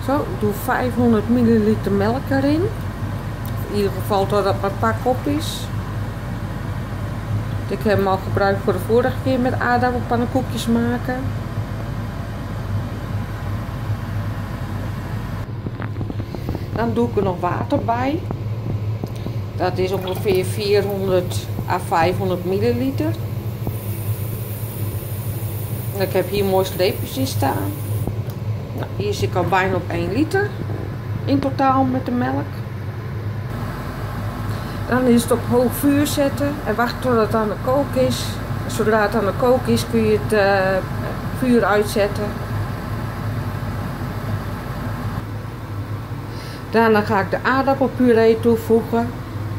Zo, ik doe 500 milliliter melk erin. In ieder geval totdat mijn pak op is. Ik heb hem al gebruikt voor de vorige keer met aardappelpannenkoekjes maken. Dan doe ik er nog water bij. Dat is ongeveer 400 à 500 milliliter. Ik heb hier mooi streepjes in staan. Nou, hier zit ik al bijna op 1 liter in totaal met de melk. Dan is het op hoog vuur zetten en wachten tot het aan de kook is. Zodra het aan de kook is kun je het vuur uitzetten. Daarna ga ik de aardappelpuree toevoegen.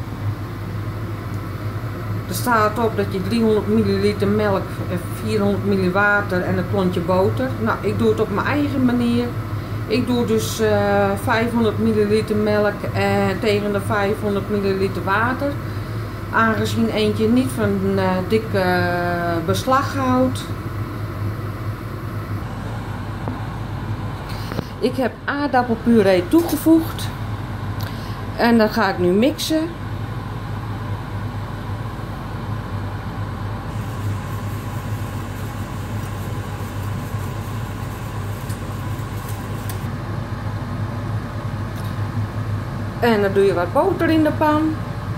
Er staat op dat je 300 milliliter melk, 400 ml water en een klontje boter. Nou, ik doe het op mijn eigen manier. Ik doe dus 500 milliliter melk en tegen de 500 milliliter water. Aangezien eentje niet van dikke beslag houdt. Ik heb aardappelpuree toegevoegd. En dan ga ik nu mixen. En dan doe je wat boter in de pan.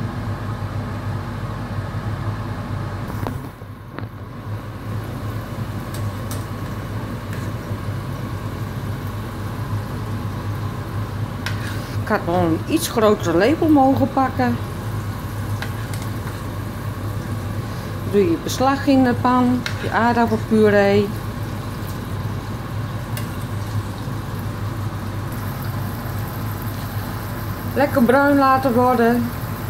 Ik had nog een iets grotere lepel mogen pakken. Doe je beslag in de pan, je aardappelpuree. Lekker bruin laten worden.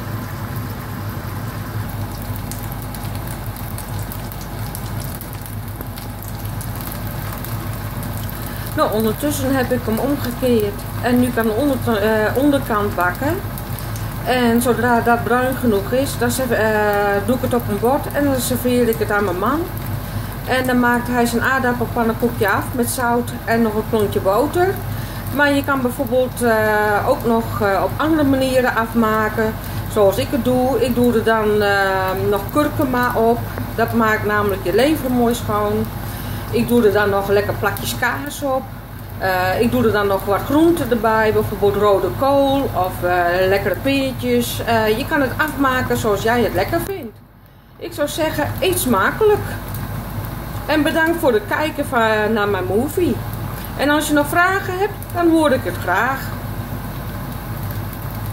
Nou, ondertussen heb ik hem omgekeerd en nu kan de onderkant bakken. En zodra dat bruin genoeg is, dan doe ik het op een bord en dan serveer ik het aan mijn man. En dan maakt hij zijn aardappelpannenkoekje af met zout en nog een klontje boter. Maar je kan bijvoorbeeld ook nog op andere manieren afmaken, zoals ik het doe. Ik doe er dan nog kurkuma op, dat maakt namelijk je lever mooi schoon. Ik doe er dan nog lekker plakjes kaas op. Ik doe er dan nog wat groenten erbij, bijvoorbeeld rode kool of lekkere peertjes. Je kan het afmaken zoals jij het lekker vindt. Ik zou zeggen, eet smakelijk. En bedankt voor het kijken naar mijn movie. En als je nog vragen hebt, dan hoor ik het graag.